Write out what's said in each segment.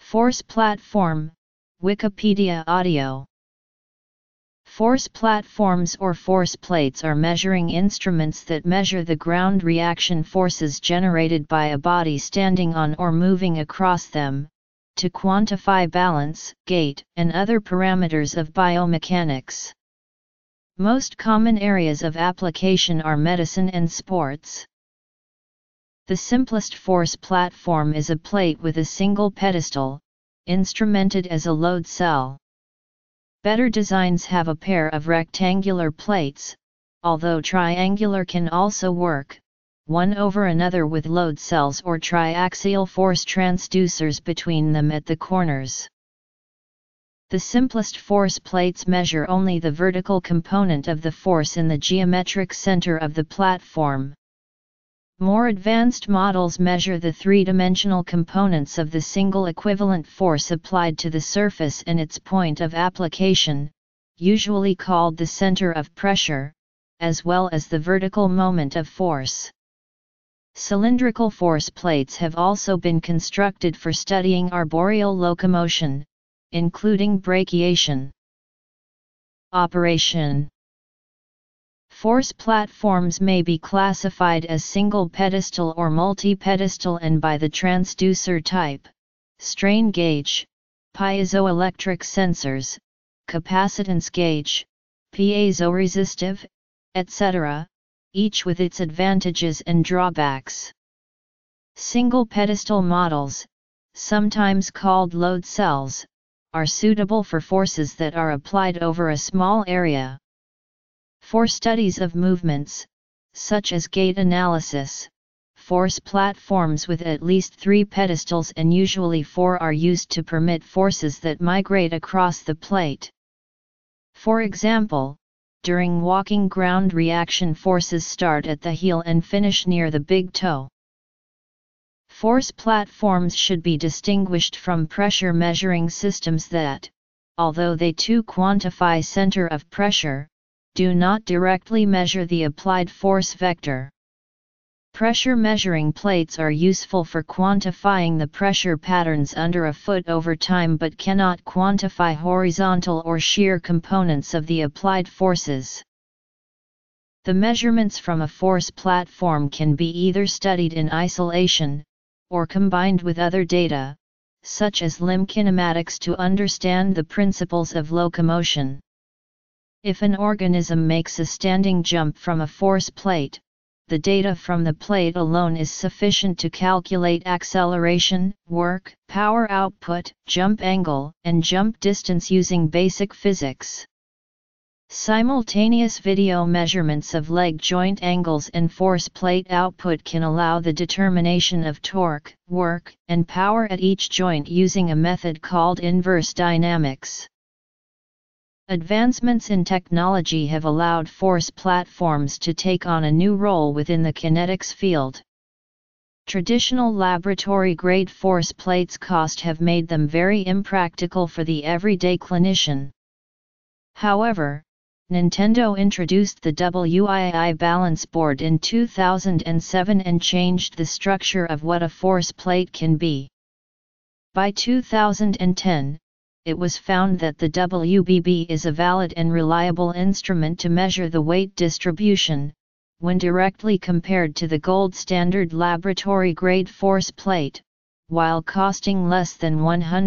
Force platform, Wikipedia audio. Force platforms or force plates are measuring instruments that measure the ground reaction forces generated by a body standing on or moving across them, to quantify balance, gait, and other parameters of biomechanics. Most common areas of application are medicine and sports. The simplest force platform is a plate with a single pedestal, instrumented as a load cell. Better designs have a pair of rectangular plates, although triangular can also work, one over another with load cells or triaxial force transducers between them at the corners. The simplest force plates measure only the vertical component of the force in the geometric center of the platform. More advanced models measure the three-dimensional components of the single equivalent force applied to the surface and its point of application, usually called the center of pressure, as well as the vertical moment of force. Cylindrical force plates have also been constructed for studying arboreal locomotion, including brachiation. Operation. Force platforms may be classified as single pedestal or multi-pedestal and by the transducer type, strain gauge, piezoelectric sensors, capacitance gauge, piezoresistive, etc., each with its advantages and drawbacks. Single pedestal models, sometimes called load cells, are suitable for forces that are applied over a small area. For studies of movements, such as gait analysis, force platforms with at least 3 pedestals and usually 4 are used to permit forces that migrate across the plate. For example, during walking, ground reaction forces start at the heel and finish near the big toe. Force platforms should be distinguished from pressure measuring systems that, although they too quantify center of pressure, do not directly measure the applied force vector. Pressure measuring plates are useful for quantifying the pressure patterns under a foot over time but cannot quantify horizontal or shear components of the applied forces. The measurements from a force platform can be either studied in isolation, or combined with other data, such as limb kinematics to understand the principles of locomotion. If an organism makes a standing jump from a force plate, the data from the plate alone is sufficient to calculate acceleration, work, power output, jump angle, and jump distance using basic physics. Simultaneous video measurements of leg joint angles and force plate output can allow the determination of torque, work, and power at each joint using a method called inverse dynamics. Advancements in technology have allowed force platforms to take on a new role within the kinetics field. Traditional laboratory-grade force plates have made them very impractical for the everyday clinician. However, Nintendo introduced the WII balance board in 2007 and changed the structure of what a force plate can be. By 2010, it was found that the WBB is a valid and reliable instrument to measure the weight distribution, when directly compared to the gold standard laboratory-grade force plate, while costing less than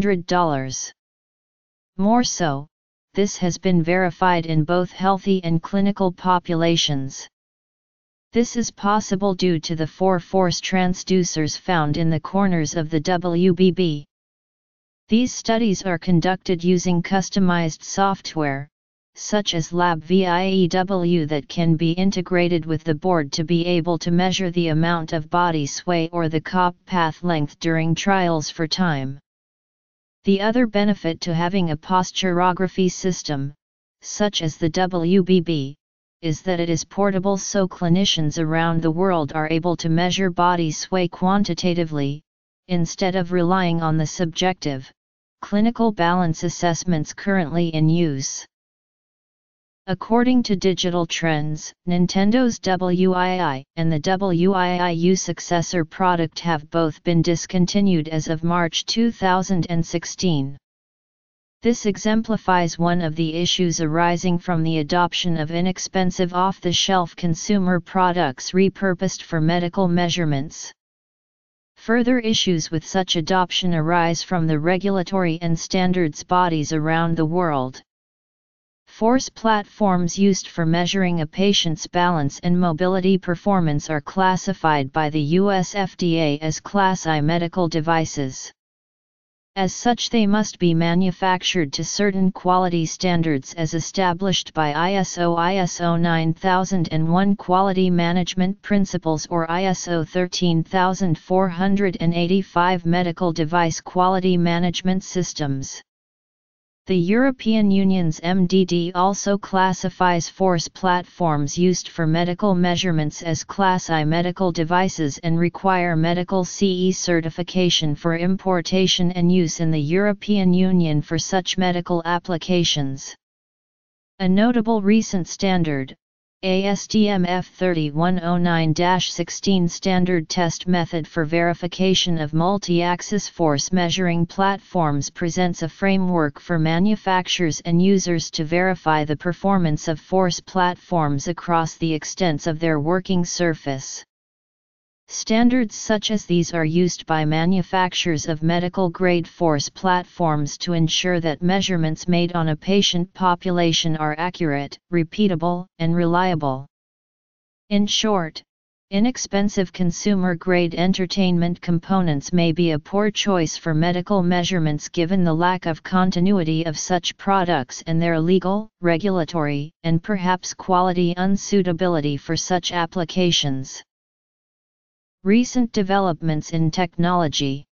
$100. More so, this has been verified in both healthy and clinical populations. This is possible due to the 4 force transducers found in the corners of the WBB. These studies are conducted using customized software, such as LabVIEW, that can be integrated with the board to be able to measure the amount of body sway or the COP path length during trials for time. The other benefit to having a posturography system, such as the WBB, is that it is portable, so clinicians around the world are able to measure body sway quantitatively, instead of relying on the subjective, clinical balance assessments currently in use. According to Digital Trends, Nintendo's Wii and the Wii U successor product have both been discontinued as of March 2016. This exemplifies one of the issues arising from the adoption of inexpensive off-the-shelf consumer products repurposed for medical measurements. Further issues with such adoption arise from the regulatory and standards bodies around the world. Force platforms used for measuring a patient's balance and mobility performance are classified by the US FDA as Class I medical devices. As such, they must be manufactured to certain quality standards as established by ISO 9001 Quality Management Principles or ISO 13485 Medical Device Quality Management Systems. The European Union's MDD also classifies force platforms used for medical measurements as Class I medical devices and require medical CE certification for importation and use in the European Union for such medical applications. A notable recent standard, ASTM F3109-16 Standard Test Method for Verification of Multi-Axis Force Measuring Platforms presents a framework for manufacturers and users to verify the performance of force platforms across the extents of their working surface. Standards such as these are used by manufacturers of medical-grade force platforms to ensure that measurements made on a patient population are accurate, repeatable, and reliable. In short, inexpensive consumer-grade entertainment components may be a poor choice for medical measurements given the lack of continuity of such products and their legal, regulatory, and perhaps quality unsuitability for such applications. Recent developments in technology.